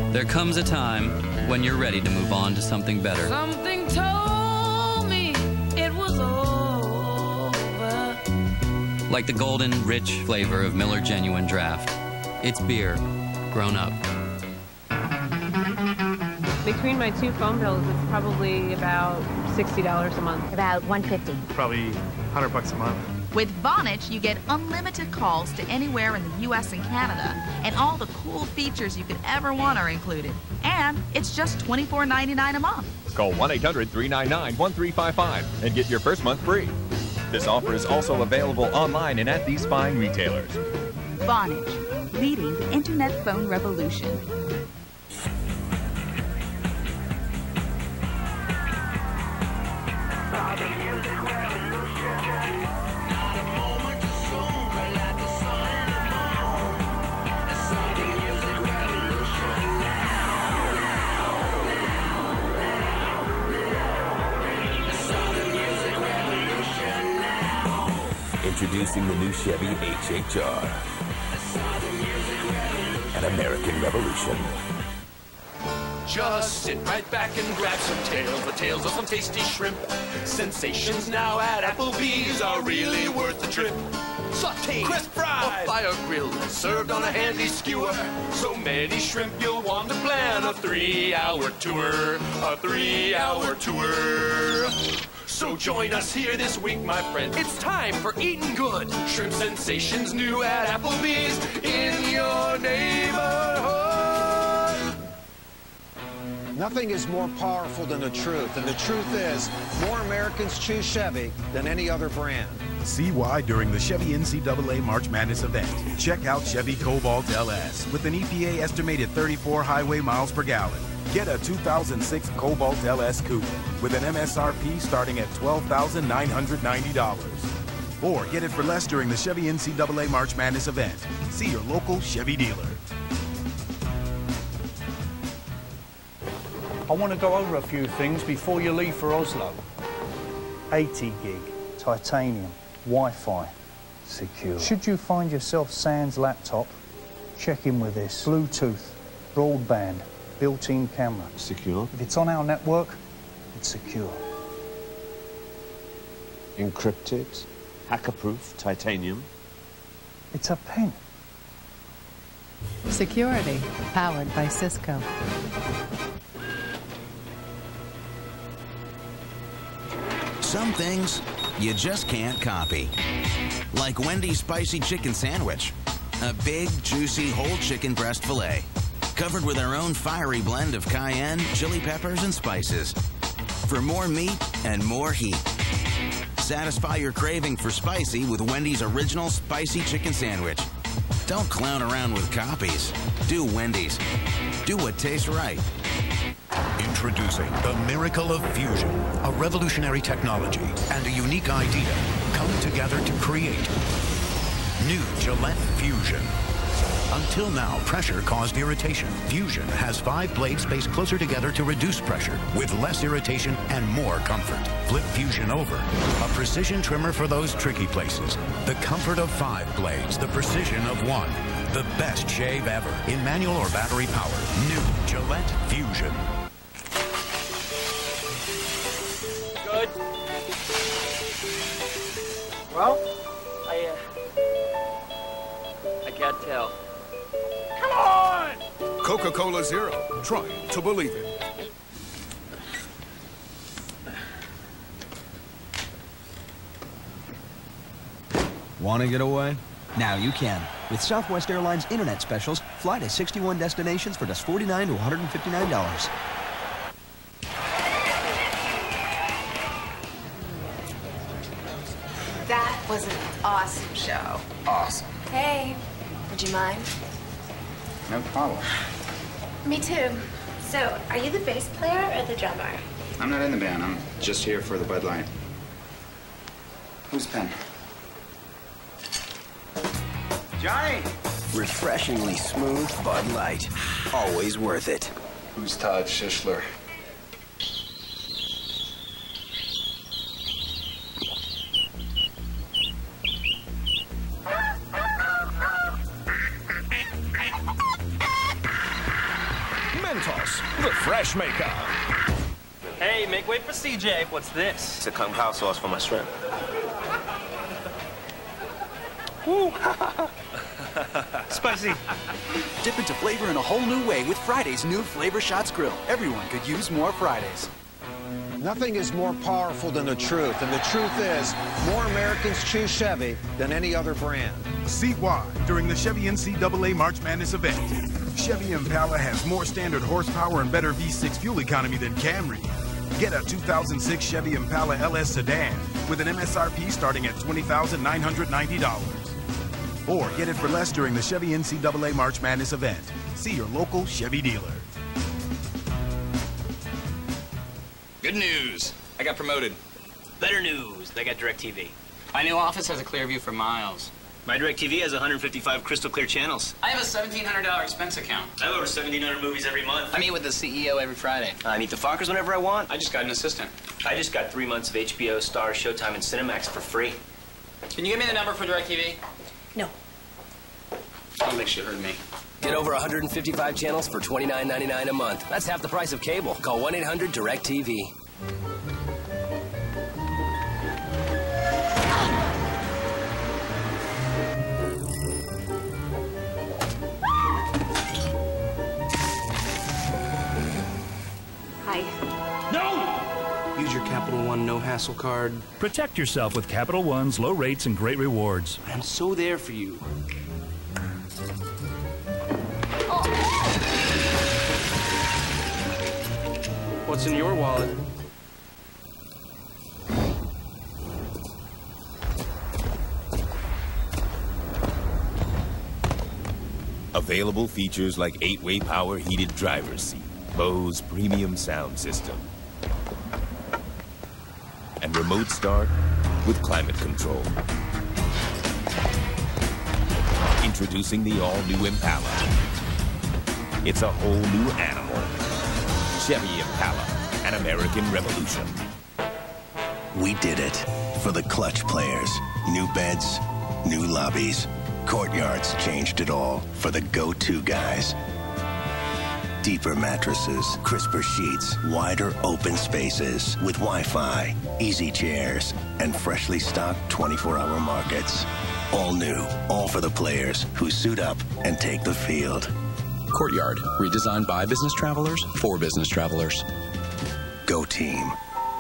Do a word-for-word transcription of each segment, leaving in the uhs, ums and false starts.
There comes a time when you're ready to move on to something better. Something told me it was over. Like the golden, rich flavor of Miller Genuine Draft. It's beer, grown up. Between my two phone bills, it's probably about sixty dollars a month. About one hundred fifty dollars. Probably one hundred bucks a month. With Vonage, you get unlimited calls to anywhere in the U S and Canada, and all the cool features you could ever want are included. And it's just twenty-four ninety-nine a month. Call one eight hundred, three nine nine, one three five five and get your first month free. This offer is also available online and at these fine retailers. Vonage, leading the internet phone revolution. Introducing the new Chevy H H R. An American Revolution. Just sit right back and grab some tails, the tails of some tasty shrimp. Sensations now at Applebee's are really worth the trip. Sauteed, crisp fried, fire grilled, served on a handy skewer. So many shrimp you'll want to plan a three-hour tour, a three-hour tour. So join us here this week, my friend. It's time for eating good. Shrimp sensations new at Applebee's in your neighborhood. Nothing is more powerful than the truth, and the truth is, more Americans choose Chevy than any other brand. See why during the Chevy N C double A March Madness event. Check out Chevy Cobalt L S with an E P A estimated thirty-four highway miles per gallon. Get a two thousand six Cobalt L S Coupe with an M S R P starting at twelve thousand nine hundred ninety dollars. Or get it for less during the Chevy N C double A March Madness event. See your local Chevy dealer. I want to go over a few things before you leave for Oslo. eighty gig, titanium, Wi-Fi, secure. Should you find yourself sans laptop, check in with this. Bluetooth, broadband, built-in camera. Secure. If it's on our network, it's secure. Encrypted, hacker-proof, titanium. It's a pen. Security, powered by Cisco. Some things you just can't copy. Like Wendy's spicy chicken sandwich. A big, juicy, whole chicken breast filet. Covered with our own fiery blend of cayenne, chili peppers, and spices. For more meat and more heat. Satisfy your craving for spicy with Wendy's original spicy chicken sandwich. Don't clown around with copies. Do Wendy's. Do what tastes right. Introducing the miracle of fusion, a revolutionary technology and a unique idea come together to create new Gillette Fusion. Until now, pressure caused irritation. Fusion has five blades spaced closer together to reduce pressure with less irritation and more comfort. Flip Fusion over, a precision trimmer for those tricky places. The comfort of five blades, the precision of one. The best shave ever in manual or battery power. New Gillette Fusion. Good. Well, I, uh, I can't tell. Come on! Coca-Cola Zero. Try to believe it. Want to get away? Now you can. With Southwest Airlines Internet Specials, fly to sixty-one destinations for just forty-nine dollars to one hundred fifty-nine dollars. That was an awesome show. Awesome. Hey, would you mind? No problem. Me too. So, are you the bass player or the drummer? I'm not in the band. I'm just here for the Bud Light. Who's pen? Johnny! Refreshingly smooth Bud Light. Always worth it. Who's Todd Shishler? Mentos, the fresh maker. Hey, make way for C J. What's this? It's a kung pao sauce for my shrimp. Woo! Spicy. Dip into flavor in a whole new way with Friday's new Flavor Shots Grill. Everyone could use more Fridays. Nothing is more powerful than the truth, and the truth is, more Americans choose Chevy than any other brand. See why during the Chevy N C double A March Madness event. Chevy Impala has more standard horsepower and better V six fuel economy than Camry. Get a two thousand six Chevy Impala L S sedan with an M S R P starting at twenty thousand nine hundred ninety dollars. Or get it for less during the Chevy N C double A March Madness event. See your local Chevy dealer. Good news. I got promoted. Better news. They got DirecTV. My new office has a clear view for miles. My DirecTV has one hundred fifty-five crystal clear channels. I have a seventeen hundred dollar expense account. I have over seventeen hundred movies every month. I meet with the C E O every Friday. I meet the Fockers whenever I want. I just got an assistant. I just got three months of H B O, Star, Showtime, and Cinemax for free. Can you give me the number for DirecTV? No. I'll make sure you heard me. Get over one hundred fifty-five channels for twenty-nine ninety-nine a month. That's half the price of cable. Call one eight hundred direct T V. Hi. No! Use your Capital One no-hassle card. Protect yourself with Capital One's low rates and great rewards. I'm so there for you. What's in your wallet? Available features like eight-way power heated driver's seat, Bose premium sound system, and remote start with climate control. Introducing the all-new Impala. It's a whole new animal. Chevy Impala, an American revolution. We did it for the clutch players. New beds, new lobbies. Courtyards changed it all for the go-to guys. Deeper mattresses, crisper sheets, wider open spaces with Wi-Fi, easy chairs, and freshly stocked twenty-four hour markets. All new, all for the players who suit up and take the field. Courtyard, redesigned by business travelers for business travelers. Go team.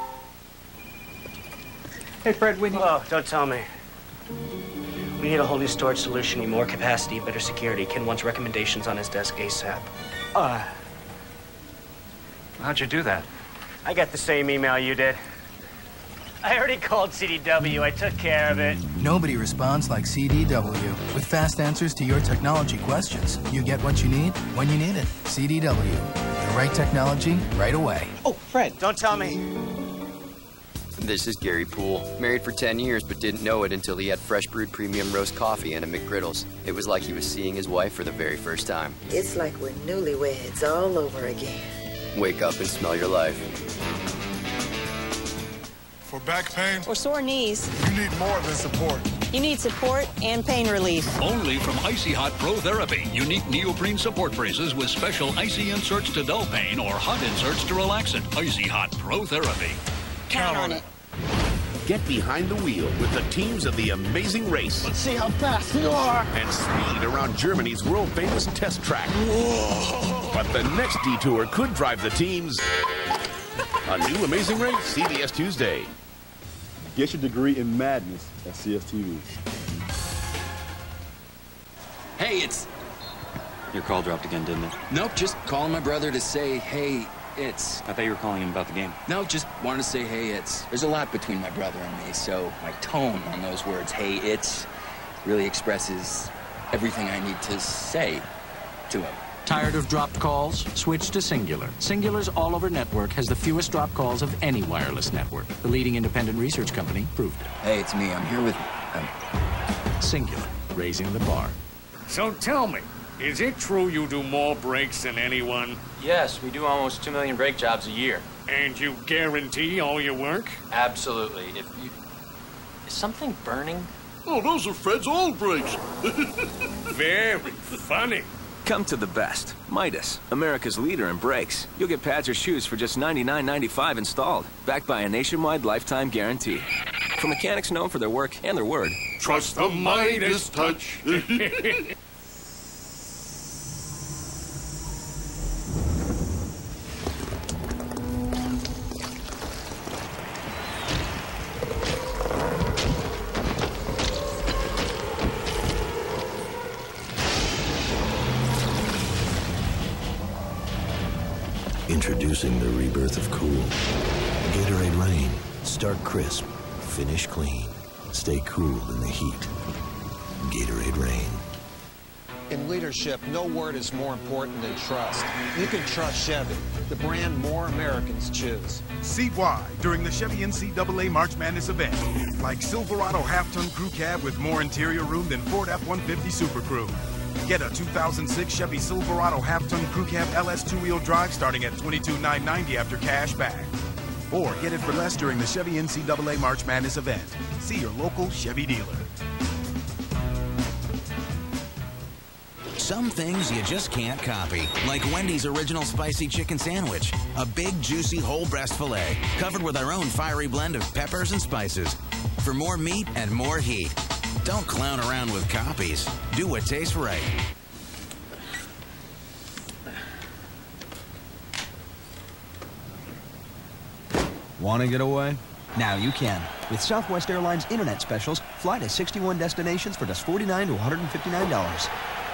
Hey, Fred, we need... Oh, don't tell me. We need a whole new storage solution, need more capacity, better security. Ken wants recommendations on his desk ASAP. Uh, How'd you do that? I got the same email you did. I already called C D W. I took care of it. Nobody responds like C D W. With fast answers to your technology questions, you get what you need when you need it. C D W. The right technology, right away. Oh, Fred, don't tell me. This is Gary Poole. Married for ten years, but didn't know it until he had fresh brewed premium roast coffee and a McGriddles. It was like he was seeing his wife for the very first time. It's like we're newlyweds all over again. Wake up and smell your life. For back pain or sore knees, you need more than support. You need support and pain relief. Only from Icy Hot Pro Therapy. Unique neoprene support braces with special icy inserts to dull pain or hot inserts to relax it. Icy Hot Pro Therapy. Count on it. Get behind the wheel with the teams of the Amazing Race. Let's see how fast you are. And speed around Germany's world-famous test track. Whoa. But the next detour could drive the teams. A new Amazing Race, C B S Tuesday. Get your degree in madness at C S T V. Hey, it's... Your call dropped again, didn't it? Nope, just calling my brother to say, hey, it's... I thought you were calling him about the game. No, just wanted to say, hey, it's... There's a lot between my brother and me, so my tone on those words, hey, it's, really expresses everything I need to say to him. Tired of dropped calls? Switch to Singular. Singular's all-over network has the fewest dropped calls of any wireless network. The leading independent research company proved it. Hey, it's me. I'm here with... Um... Singular, raising the bar. So tell me, is it true you do more breaks than anyone? Yes, we do almost two million brake jobs a year. And you guarantee all your work? Absolutely. If you... Is something burning? Oh, those are Fred's old brakes. Very funny. Come to the best. Midas, America's leader in brakes. You'll get pads or shoes for just ninety-nine ninety-five installed, backed by a nationwide lifetime guarantee. For mechanics known for their work and their word. Trust the Midas touch. Introducing the rebirth of cool. Gatorade Rain. Start crisp. Finish clean. Stay cool in the heat. Gatorade Rain. In leadership, no word is more important than trust. You can trust Chevy, the brand more Americans choose. See why during the Chevy N C double A March Madness event. Like Silverado half-ton crew cab with more interior room than Ford F one fifty Super Crew. Get a two thousand six Chevy Silverado half-ton crew cab L S two-wheel drive starting at twenty-two thousand nine hundred ninety dollars after cash back. Or get it for less during the Chevy N C double A March Madness event. See your local Chevy dealer. Some things you just can't copy, like Wendy's original spicy chicken sandwich. A big, juicy, whole breast filet, covered with our own fiery blend of peppers and spices. For more meat and more heat. Don't clown around with copies. Do what tastes right. Want to get away? Now you can. With Southwest Airlines Internet Specials, fly to sixty-one destinations for just forty-nine dollars to one hundred fifty-nine dollars.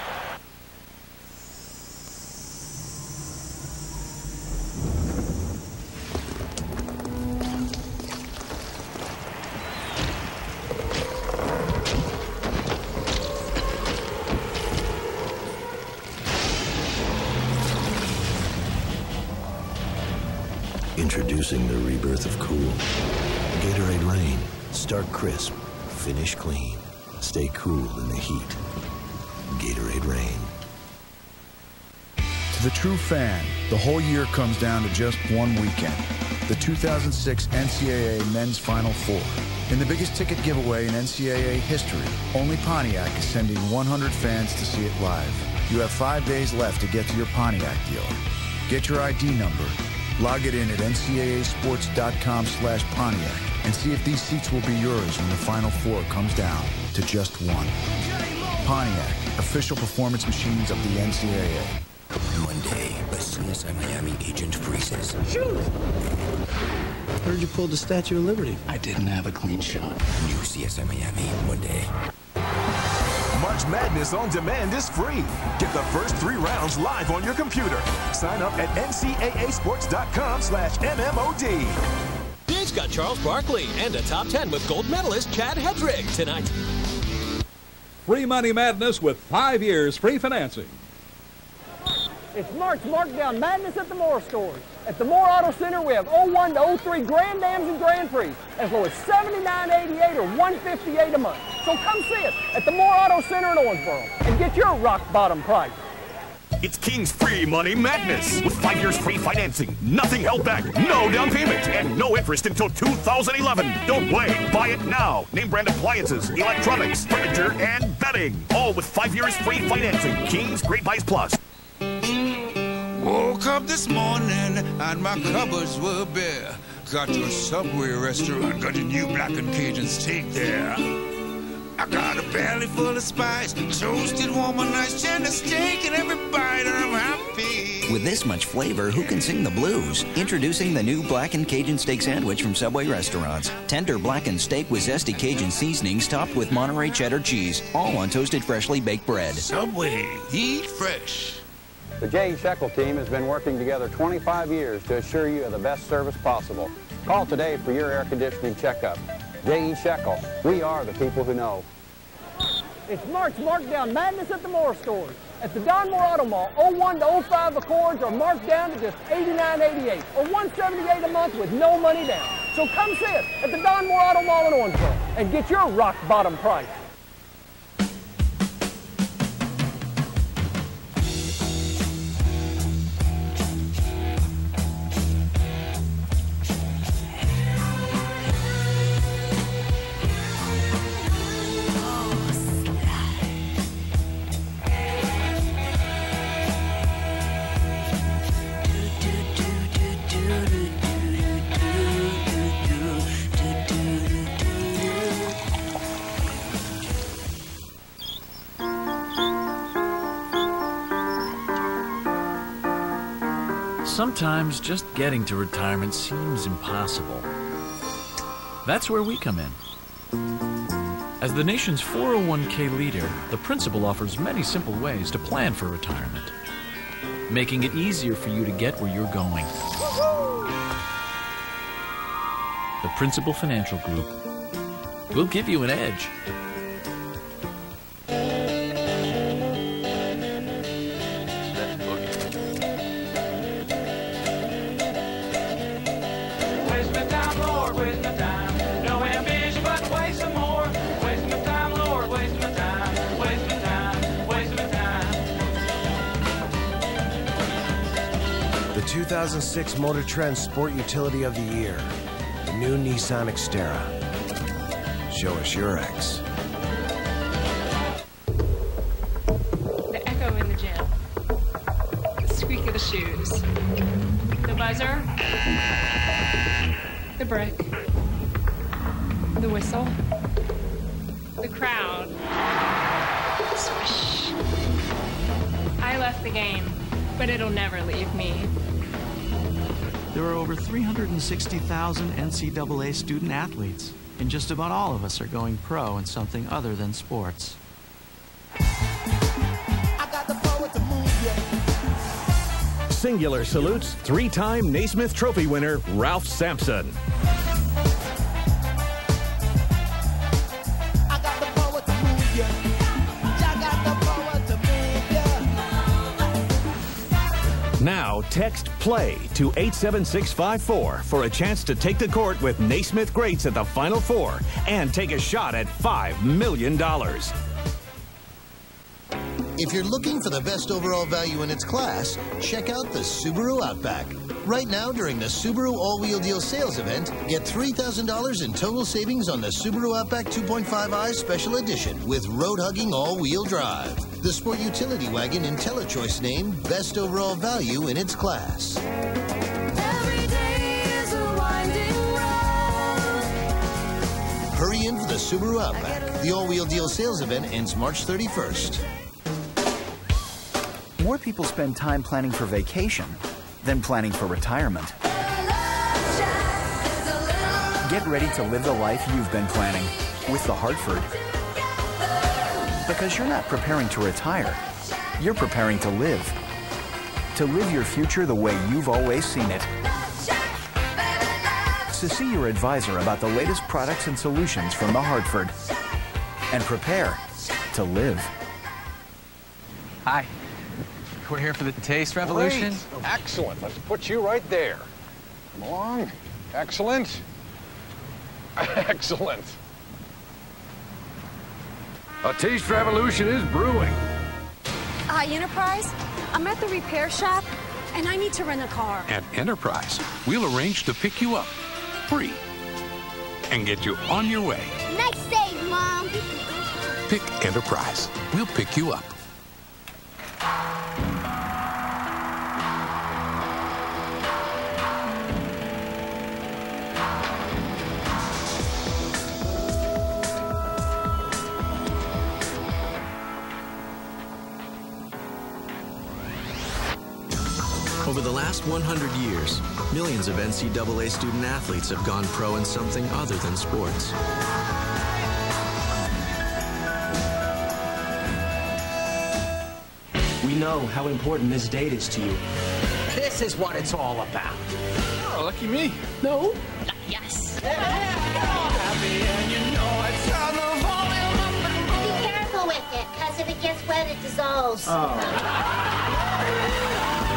Introducing the rebirth of cool. Gatorade Rain. Start crisp. Finish clean. Stay cool in the heat. Gatorade Rain. To the true fan, the whole year comes down to just one weekend. The two thousand six N C double A Men's Final Four. In the biggest ticket giveaway in N C double A history, only Pontiac is sending one hundred fans to see it live. You have five days left to get to your Pontiac dealer. Get your I D number. Log it in at N C double A sports dot com slash Pontiac and see if these seats will be yours when the Final Four comes down to just one. Pontiac, official performance machines of the N C double A. Monday, a C S I Miami agent freezes. Shoot! Heard you pulled the Statue of Liberty. I didn't have a clean shot. New C S I Miami, Monday. March Madness on demand is free. Get the first three rounds live on your computer. Sign up at N C double A sports dot com slash M M O D. Dig's got Charles Barkley and a top ten with gold medalist Chad Hedrick tonight. Free Money Madness with five years free financing. It's March Markdown Madness at the Moore stores. At the Moore Auto Center, we have oh one to oh three Grand Dams and Grand Prix as low as seventy-nine eighty-eight or one fifty-eight a month. So come see us at the Moore Auto Center in Owensboro and get your rock bottom price. It's King's Free Money Madness with five years free financing, nothing held back, no down payment, and no interest until two thousand eleven. Don't wait. Buy it now. Name brand appliances, electronics, furniture, and bedding. All with five years free financing. King's Great Buys Plus. Woke up this morning and my cupboards were bare. Got to a Subway restaurant, got a new black and Cajun steak there. I got a belly full of spice, toasted warm and nice tender steak, and every bite I'm happy. With this much flavor, who can sing the blues? Introducing the new Blackened Cajun Steak Sandwich from Subway Restaurants. Tender blackened steak with zesty Cajun seasonings topped with Monterey cheddar cheese, all on toasted freshly baked bread. Subway, eat fresh. The J E. Shekel team has been working together twenty-five years to assure you of the best service possible. Call today for your air conditioning checkup. J E. Shekel, we are the people who know. It's March Markdown Madness at the Moore stores. At the Don Moore Auto Mall, oh one to oh five Accords are marked down to just eighty-nine eighty-eight or one seventy-eight a month with no money down. So come see us at the Don Moore Auto Mall in Owensboro and get your rock bottom price. Sometimes just getting to retirement seems impossible. That's where we come in. As the nation's four oh one K leader, the Principal offers many simple ways to plan for retirement, making it easier for you to get where you're going. The Principal Financial Group will give you an edge. two thousand six Motor Trend Sport Utility of the Year, the new Nissan Xterra. Show us your X. The echo in the gym, the squeak of the shoes, the buzzer, the brick, the whistle, the crowd. Swish. I left the game, but it'll never leave me. There are over three hundred sixty thousand N C double A student athletes, and just about all of us are going pro in something other than sports. Singular salutes three-time Naismith Trophy winner Ralph Sampson. Now text PLAY to eight seven six five four for a chance to take the court with Naismith greats at the Final Four and take a shot at five million dollars. If you're looking for the best overall value in its class, check out the Subaru Outback. Right now, during the Subaru All-Wheel Deal sales event, get three thousand dollars in total savings on the Subaru Outback two point five i Special Edition with road-hugging all-wheel drive. The sport utility wagon IntelliChoice named Best Overall Value in its class. Every day is a winding road. Hurry in for the Subaru Outback. The All-Wheel Deal sales event ends March thirty-first. More people spend time planning for vacation than planning for retirement. Get ready to live the life you've been planning with the Hartford. Because you're not preparing to retire, you're preparing to live. To live your future the way you've always seen it. So see your advisor about the latest products and solutions from the Hartford. And prepare to live. Hi. We're here for the Taste Revolution. Great. Excellent. Let's put you right there. Come along. Excellent. Excellent. A Taste Revolution is brewing. Hi, Enterprise. I'm at the repair shop, and I need to rent a car. At Enterprise, we'll arrange to pick you up free and get you on your way. Nice save, Mom. Pick Enterprise. We'll pick you up. Over the last one hundred years, millions of N C double A student athletes have gone pro in something other than sports. We know how important this date is to you. This is what it's all about. Oh, lucky me. No? Yes. Be careful with it, because if it gets wet, it dissolves. Oh.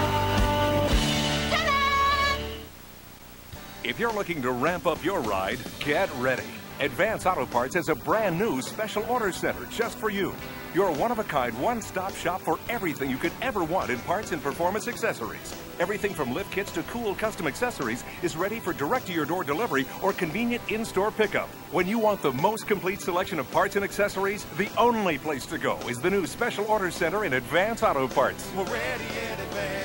If you're looking to ramp up your ride, get ready. Advance Auto Parts has a brand new special order center just for you. Your one-of-a-kind, one-stop shop for everything you could ever want in parts and performance accessories. Everything from lift kits to cool custom accessories is ready for direct-to-your-door delivery or convenient in-store pickup. When you want the most complete selection of parts and accessories, the only place to go is the new special order center in Advance Auto Parts. We're ready in advance.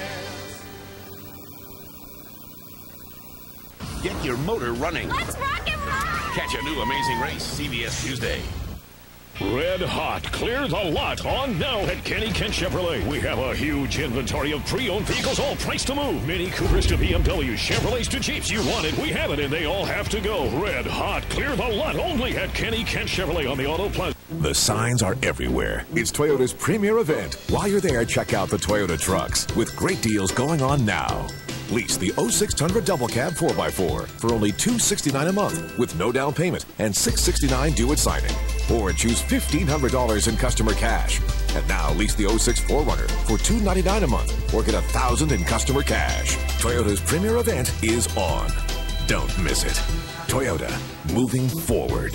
Get your motor running. Let's rock and roll! Catch a new amazing race, C B S Tuesday. Red hot, clear the lot on now at Kenny Kent Chevrolet. We have a huge inventory of pre-owned vehicles, all priced to move. Mini Coopers to B M Ws, Chevrolets to Jeeps. You want it, we have it, and they all have to go. Red hot, clear the lot only at Kenny Kent Chevrolet on the Auto Plaza. The signs are everywhere. It's Toyota's premier event. While you're there, check out the Toyota trucks with great deals going on now. Lease the oh six Tundra Double Cab four by four for only two hundred sixty-nine dollars a month with no down payment and six hundred sixty-nine dollars due at signing. Or choose fifteen hundred dollars in customer cash. And now lease the oh six four runner for two hundred ninety-nine dollars a month or get one thousand dollars in customer cash. Toyota's premier event is on. Don't miss it. Toyota, moving forward.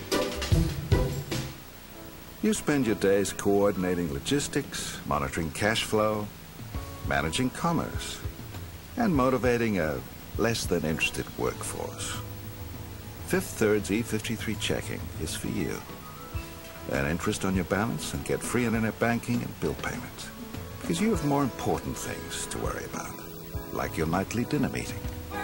You spend your days coordinating logistics, monitoring cash flow, managing commerce, and motivating a less than interested workforce. Fifth Third's E fifty-three checking is for you. Earn interest on your balance and get free internet banking and bill payments. Because you have more important things to worry about, like your nightly dinner meeting.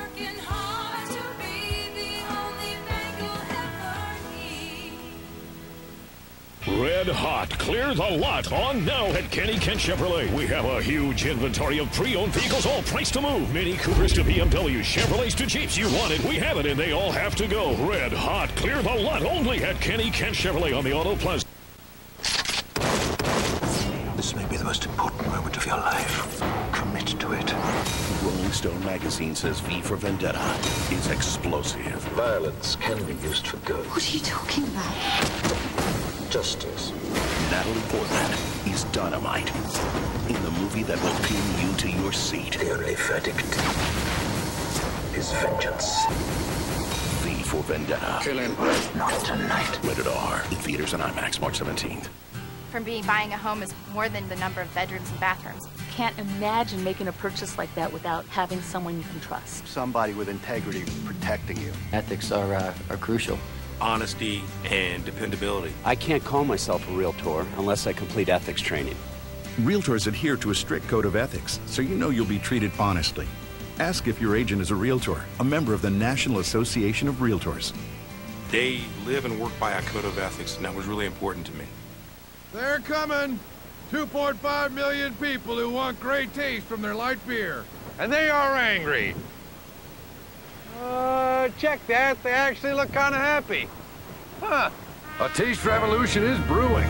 Red hot, clear the lot on now at Kenny Kent Chevrolet. We have a huge inventory of pre-owned vehicles, all priced to move. Mini Coopers to B M Ws, Chevrolets to Jeeps. You want it, we have it, and they all have to go. Red hot, clear the lot only at Kenny Kent Chevrolet on the Auto Plaza. This may be the most important moment of your life. Commit to it. Rolling Stone magazine says V for Vendetta is explosive. Violence can be used for good. What are you talking about? Justice. Natalie Portman is dynamite in the movie that will pin you to your seat. The only verdict is vengeance. V for Vendetta. Kill him. Not tonight. Rated R. In theaters and IMAX March seventeenth. From being buying a home is more than the number of bedrooms and bathrooms. Can't imagine making a purchase like that without having someone you can trust. Somebody with integrity protecting you. Ethics are, uh, are crucial. Honesty and dependability. I can't call myself a realtor unless I complete ethics training. Realtors adhere to a strict code of ethics, so you know you'll be treated honestly. Ask if your agent is a realtor, a member of the National Association of Realtors. They live and work by a code of ethics, and that was really important to me. They're coming! two point five million people who want great taste from their light beer. And they are angry. Uh, check that. They actually look kind of happy. Huh. A taste revolution is brewing.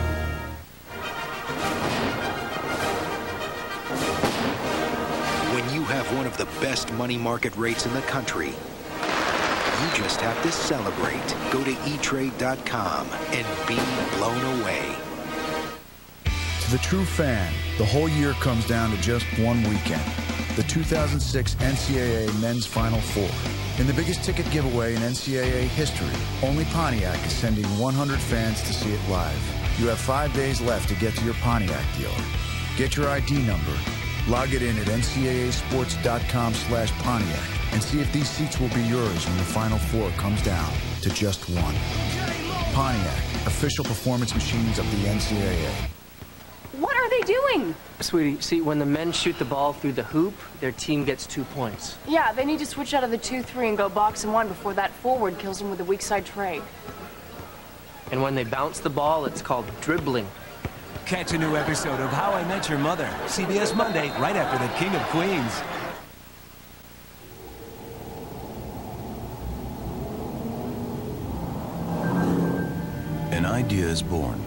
When you have one of the best money market rates in the country, you just have to celebrate. Go to e trade dot com and be blown away. To the true fan, the whole year comes down to just one weekend. The two thousand six N C double A Men's Final Four. In the biggest ticket giveaway in N C double A history, only Pontiac is sending one hundred fans to see it live. You have five days left to get to your Pontiac dealer. Get your I D number, log it in at N C double A sports dot com slash Pontiac, and see if these seats will be yours when the Final Four comes down to just one. Pontiac, official performance machines of the N C double A. What are they doing? Sweetie, see, when the men shoot the ball through the hoop, their team gets two points. Yeah, they need to switch out of the two three and go box and one before that forward kills them with a weak side trade. And when they bounce the ball, it's called dribbling. Catch a new episode of How I Met Your Mother, C B S Monday, right after The King of Queens. An idea is born.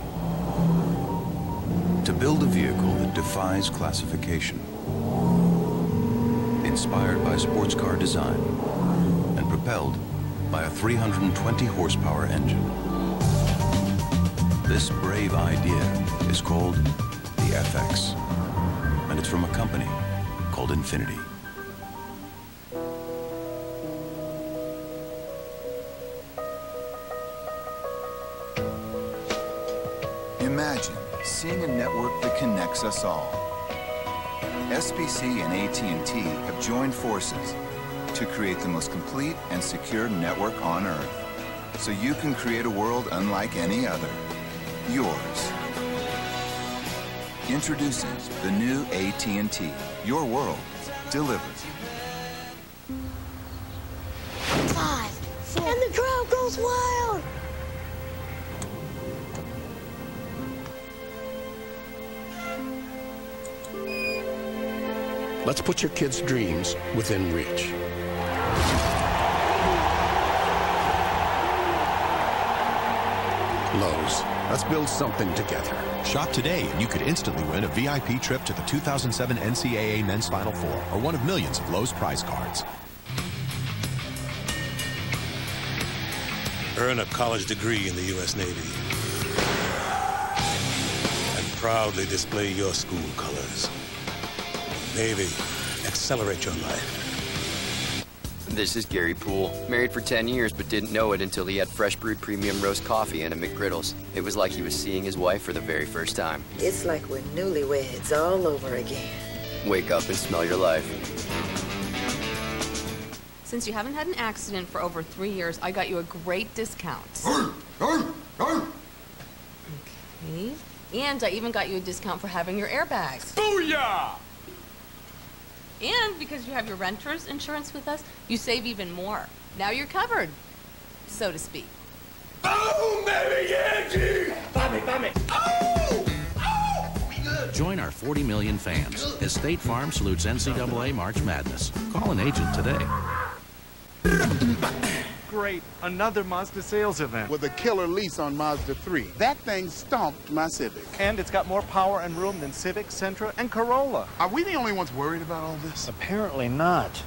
To build a vehicle that defies classification. Inspired by sports car design and propelled by a three hundred twenty horsepower engine. This brave idea is called the F X, and it's from a company called Infinity. Imagine seeing a network that connects us all. S B C and A T and T have joined forces to create the most complete and secure network on Earth, so you can create a world unlike any other. Yours. Introducing the new A T and T. Your world delivered. Five, four, and the crowd goes wild. Let's put your kids' dreams within reach. Lowe's, let's build something together. Shop today and you could instantly win a V I P trip to the two thousand seven N C double A Men's Final Four or one of millions of Lowe's prize cards. Earn a college degree in the U S Navy and proudly display your school colors. Navy, accelerate your life. This is Gary Poole. Married for ten years, but didn't know it until he had fresh brewed premium roast coffee and a McGriddles. It was like he was seeing his wife for the very first time. It's like we're newlyweds all over again. Wake up and smell your life. Since you haven't had an accident for over three years, I got you a great discount. Okay. And I even got you a discount for having your airbags. Booyah! And because you have your renter's insurance with us, you save even more. Now you're covered, so to speak. Oh, baby Yankee! Bobby, Bobby. Oh! Oh! We good. Join our forty million fans as State Farm salutes N C double A March Madness. Call an agent today. Great, another Mazda sales event. With a killer lease on Mazda three. That thing stomped my Civic. And it's got more power and room than Civic, Sentra, and Corolla. Are we the only ones worried about all this? Apparently not.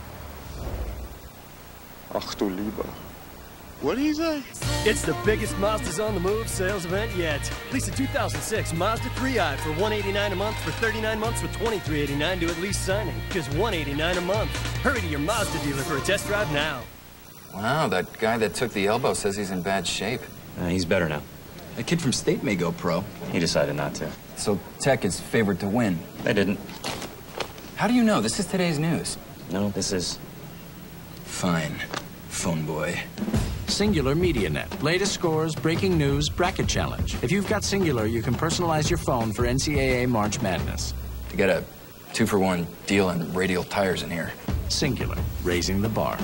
Ach du Lieber. What did he say? It's the biggest Mazdas on the Move sales event yet. Lease a two thousand six Mazda three i for one hundred eighty-nine dollars a month for thirty-nine months with twenty-three eighty-nine to at lease signing. Just one hundred eighty-nine dollars a month. Hurry to your Mazda dealer for a test drive now. Wow, that guy that took the elbow says he's in bad shape. Uh, he's better now. A kid from State may go pro. He decided not to. So Tech is favored to win. They didn't. How do you know? This is today's news. No, this is... Fine. Phone boy. Singular MediaNet. Latest scores, breaking news, bracket challenge. If you've got Singular, you can personalize your phone for N C double A March Madness. You got a two-for-one deal on radial tires in here. Singular. Raising the bar.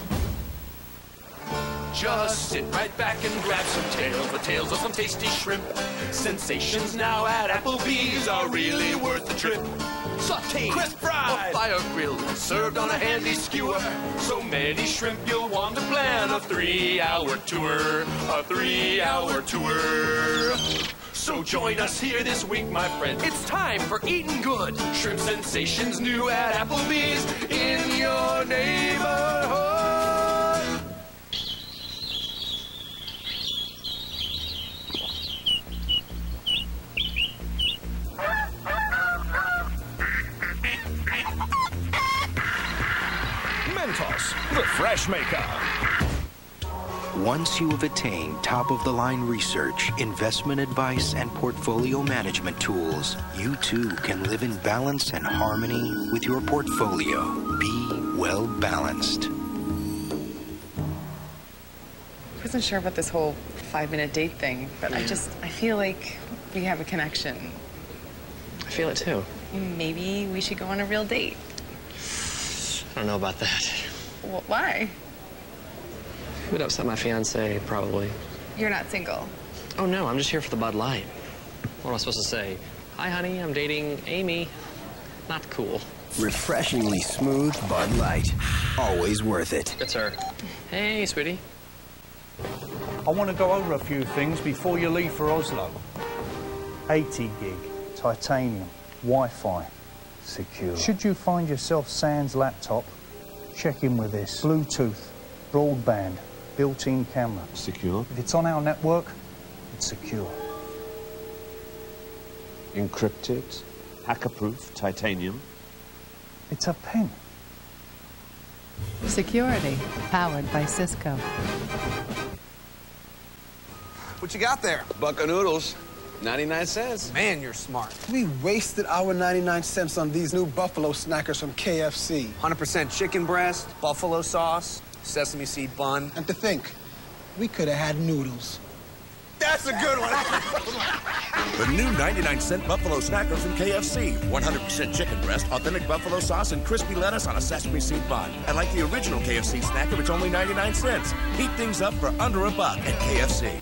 Just sit right back and grab some tails, the tails of some tasty shrimp. Sensations now at Applebee's are really worth the trip. Sauteed, crisp fried, or fire grilled, served on a handy skewer. So many shrimp you'll want to plan a three-hour tour, a three-hour tour. So join us here this week, my friend. It's time for eating good. Shrimp sensations new at Applebee's in your neighborhood. The Fresh Maker. Once you have attained top-of-the-line research, investment advice, and portfolio management tools, you too can live in balance and harmony with your portfolio. Be well balanced. I wasn't sure about this whole five-minute date thing, but I just, I feel like we have a connection. I feel it too. Maybe we should go on a real date. I don't know about that. Well, why? Would upset my fiance, probably. You're not single. Oh, no, I'm just here for the Bud Light. What am I supposed to say? Hi, honey, I'm dating Amy. Not cool. Refreshingly smooth Bud Light. Always worth it. Good, sir. Hey, sweetie. I want to go over a few things before you leave for Oslo. eighty gig, titanium, Wi-Fi, secure. Should you find yourself sans laptop, check in with this. Bluetooth, broadband, built-in camera. Secure. If it's on our network, it's secure. Encrypted, hacker-proof, titanium. It's a pen. Security, powered by Cisco. What you got there? Buck of noodles, ninety-nine cents. Man, you're smart. We wasted our ninety-nine cents on these new buffalo snackers from K F C. one hundred percent chicken breast, buffalo sauce, sesame seed bun. And to think, we could have had noodles. That's a good one. The new ninety-nine cent buffalo snacker from K F C. one hundred percent chicken breast, authentic buffalo sauce, and crispy lettuce on a sesame seed bun. And like the original K F C snacker, it's only ninety-nine cents. Heat things up for under a buck at K F C.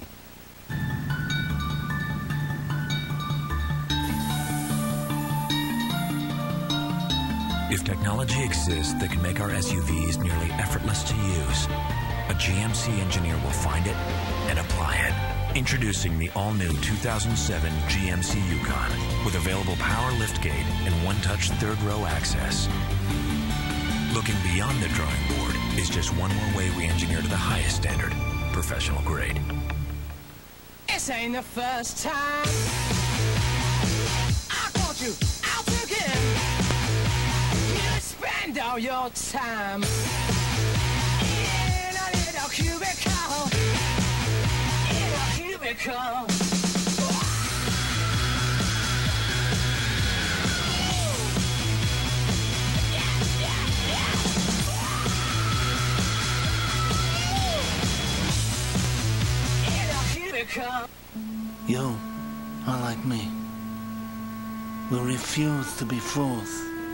If technology exists that can make our S U Vs nearly effortless to use, a G M C engineer will find it and apply it. Introducing the all-new two thousand seven G M C Yukon with available power liftgate and one-touch third-row access. Looking beyond the drawing board is just one more way we engineer to the highest standard, professional grade. This ain't the first time I caught you out again. You spend all your time in a little cubicle, in a cubicle. You are like me. We refuse to be fools.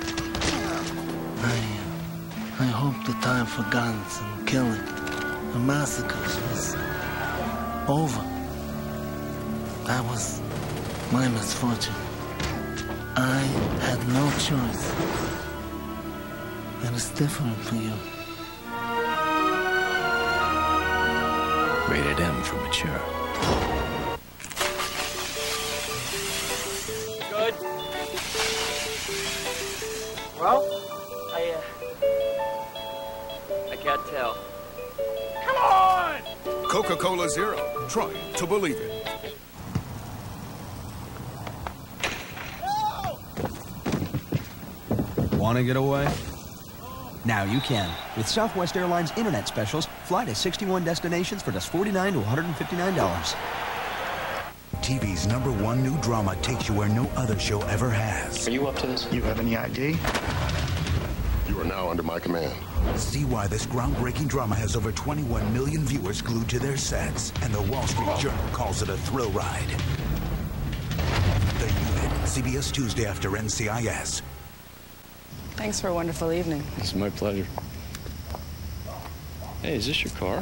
I, I hope the time for guns and killing and massacres was over. That was my misfortune. I had no choice. And it's different for you. Rated M for mature. Good. Well, I, uh... I can't tell. Come on! Coca-Cola Zero. Try to believe it. Want to get away? Now you can. With Southwest Airlines Internet Specials, fly to sixty-one destinations for just forty-nine to one hundred fifty-nine dollars. T V's number one new drama takes you where no other show ever has. Are you up to this? You have any I D? You are now under my command. See why this groundbreaking drama has over twenty-one million viewers glued to their sets, and the Wall Street Journal calls it a thrill ride. The Unit, C B S Tuesday after N C I S. Thanks for a wonderful evening. It's my pleasure. Hey, is this your car?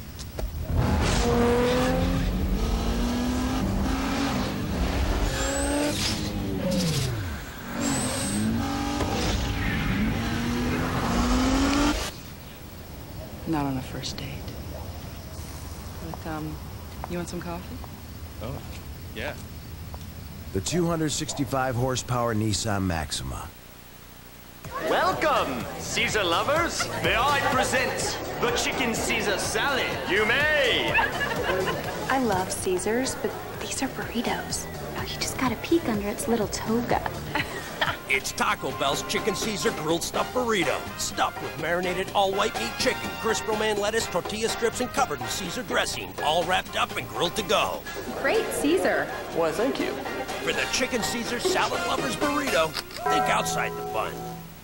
Not on a first date. But, um, you want some coffee? Oh, yeah. The two hundred sixty-five horsepower Nissan Maxima. Welcome, Caesar lovers. May I present the Chicken Caesar Salad? You may. I love Caesars, but these are burritos. Oh, you just gotta peek under its little toga. It's Taco Bell's Chicken Caesar Grilled Stuffed Burrito. Stuffed with marinated all-white meat chicken, crisp romaine lettuce, tortilla strips, and covered in Caesar dressing. All wrapped up and grilled to go. Great Caesar. Why, thank you. For the Chicken Caesar Salad Lovers Burrito, think outside the bun.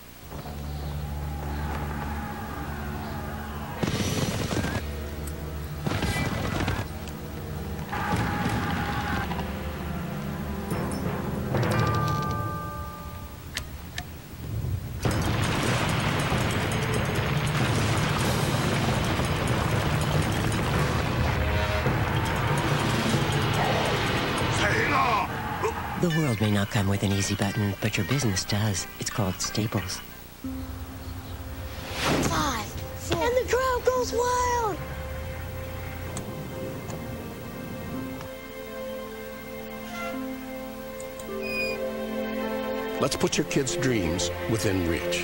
The world may not come with an easy button, but your business does. It's called Staples. Five, four, and the crowd goes wild. Let's put your kids' dreams within reach.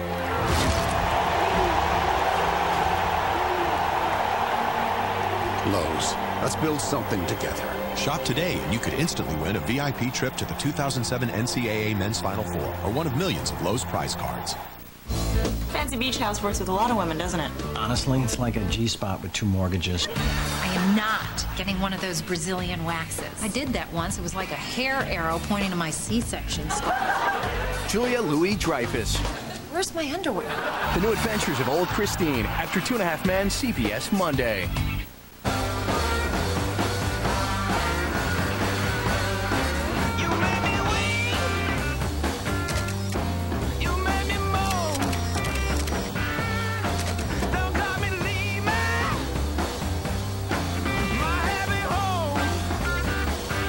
Lowe's. Let's build something together. Shop today and you could instantly win a V I P trip to the two thousand seven N C double A Men's Final Four or one of millions of Lowe's prize cards. Fancy beach house works with a lot of women, doesn't it? Honestly, it's like a G-spot with two mortgages. I am not getting one of those Brazilian waxes. I did that once. It was like a hair arrow pointing to my C-sections. Julia Louis-Dreyfus. Where's my underwear? The New Adventures of Old Christine after Two and a Half Men, C B S Monday.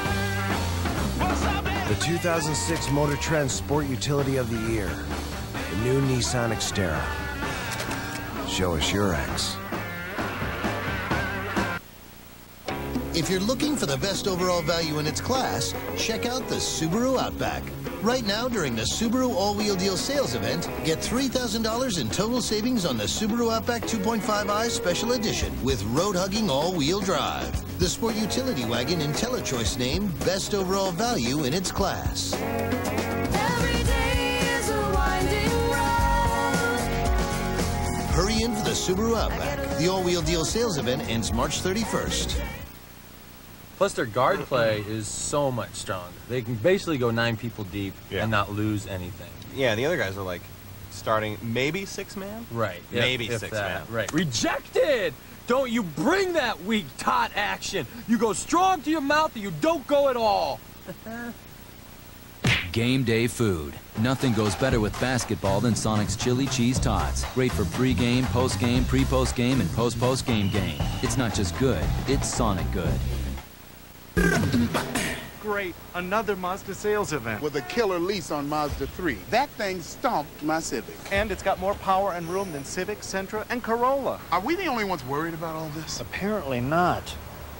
The two thousand six Motor Trend Sport Utility of the Year. The The new Nissan Xterra. Show us your X. If you're looking for the best overall value in its class, check out the Subaru Outback. Right now, during the Subaru All-Wheel Deal sales event, get three thousand dollars in total savings on the Subaru Outback two point five i Special Edition with road-hugging all-wheel drive. The sport utility wagon IntelliChoice named Best Overall Value in its class. Every day is a winding road. Hurry in for the Subaru Outback. The All-Wheel Deal sales event ends March thirty-first. Plus, their guard play is so much stronger. They can basically go nine people deep Yeah. and not lose anything. Yeah, the other guys are like starting maybe six man? Right. if- Maybe if six that. man. Right. Rejected! Don't you bring that weak tot action. You go strong to your mouth or you don't go at all. Game day food. Nothing goes better with basketball than Sonic's chili cheese tots. Great for pre-game, post-game, pre-post game, and post-post game game. It's not just good, it's Sonic good. Great, another Mazda sales event. With a killer lease on Mazda three. That thing stomped my Civic. And it's got more power and room than Civic, Sentra, and Corolla. Are we the only ones worried about all this? Apparently not.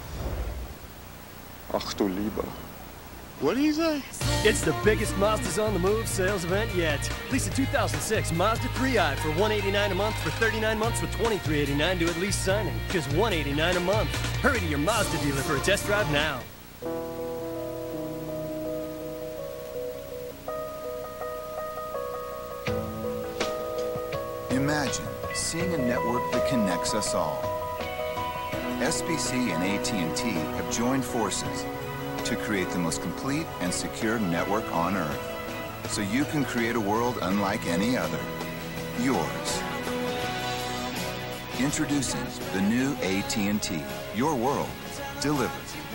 Ach du Lieber. What did he say? It's the biggest Mazda's on the Move sales event yet. Lease a two thousand six Mazda three i for one hundred eighty-nine dollars a month for thirty-nine months with twenty-three eighty-nine to at least signing. Just one hundred eighty-nine dollars a month. Hurry to your Mazda dealer for a test drive now. Imagine seeing a network that connects us all. S B C and A T and T have joined forces to create the most complete and secure network on Earth, so you can create a world unlike any other. Yours. Introducing the new A T and T. Your world delivered.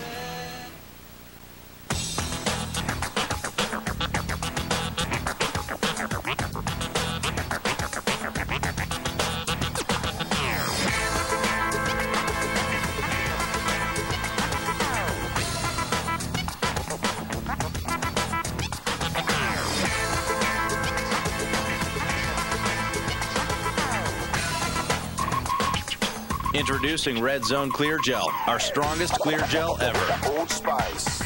Introducing Red Zone Clear Gel, our strongest clear gel ever. Old Spice.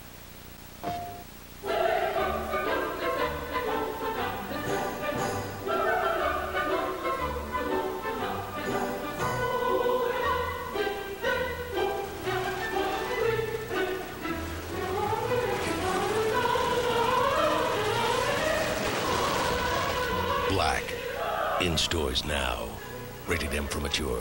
Black. In stores now. Rated M for mature.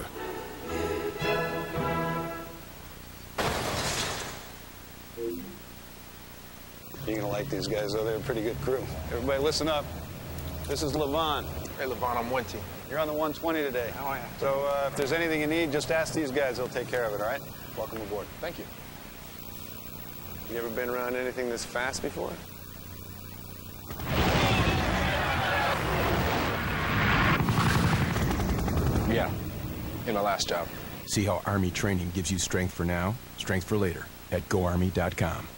You're gonna like these guys, though. They're a pretty good crew. Everybody listen up. This is Levon. Hey, Levon, I'm Winty. You're on the one twenty today. How are you? So uh, if there's anything you need, just ask these guys. They'll take care of it, all right? Welcome aboard. Thank you. You ever been around anything this fast before? Yeah, in my last job. See how Army training gives you strength for now, strength for later at go army dot com.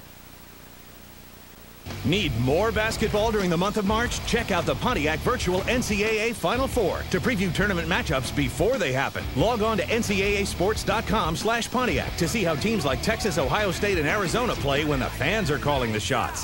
Need more basketball during the month of March? Check out the Pontiac Virtual N C double A Final Four to preview tournament matchups before they happen. Log on to N C double A sports dot com slash Pontiac to see how teams like Texas, Ohio State, and Arizona play when the fans are calling the shots.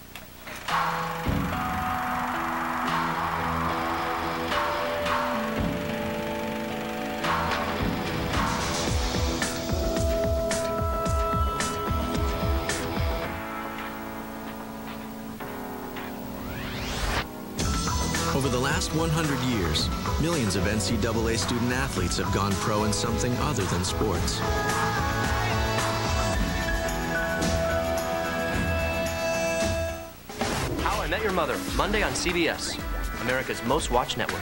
Over the last one hundred years, millions of N C double A student athletes have gone pro in something other than sports. How I Met Your Mother, Monday on C B S, America's most watched network.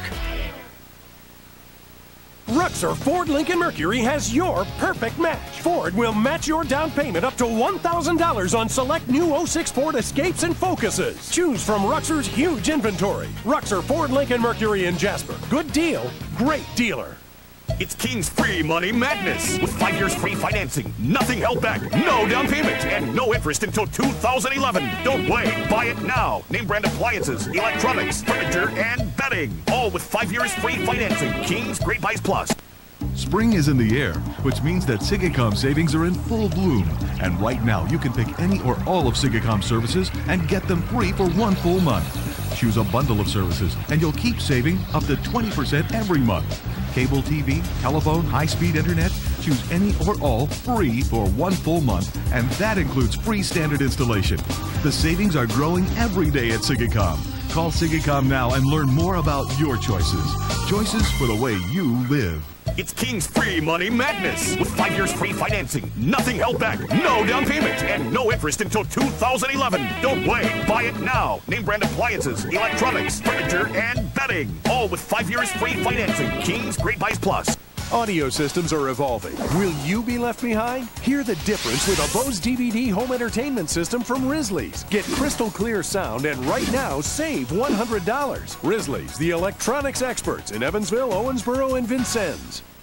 Ruxor Ford Lincoln Mercury has your perfect match. Ford will match your down payment up to one thousand dollars on select new oh six Ford Escapes and Focuses. Choose from Ruxor's huge inventory. Ruxor Ford Lincoln Mercury in Jasper. Good deal, great dealer. It's King's Free Money Madness. With five years free financing, nothing held back, no down payment, and no interest until two thousand eleven. Don't wait. Buy it now. Name brand appliances, electronics, furniture, and bedding. All with five years free financing. King's Great Buys Plus. Spring is in the air, which means that Sigacom savings are in full bloom. And right now, you can pick any or all of Sigacom services and get them free for one full month. Choose a bundle of services, and you'll keep saving up to twenty percent every month. Cable T V, telephone, high-speed internet, choose any or all free for one full month, and that includes free standard installation. The savings are growing every day at Sigacom. Call Sigacom now and learn more about your choices. Choices for the way you live. It's King's Free Money Madness. With five years free financing, nothing held back, no down payment, and no interest until two thousand eleven. Don't wait. Buy it now. Name brand appliances, electronics, furniture, and bedding. All with five years free financing. King's Great Buys Plus. Audio systems are evolving. Will you be left behind? Hear the difference with a Bose D V D home entertainment system from Risley's. Get crystal clear sound and right now save one hundred dollars. Risley's, the electronics experts in Evansville, Owensboro, and Vincennes.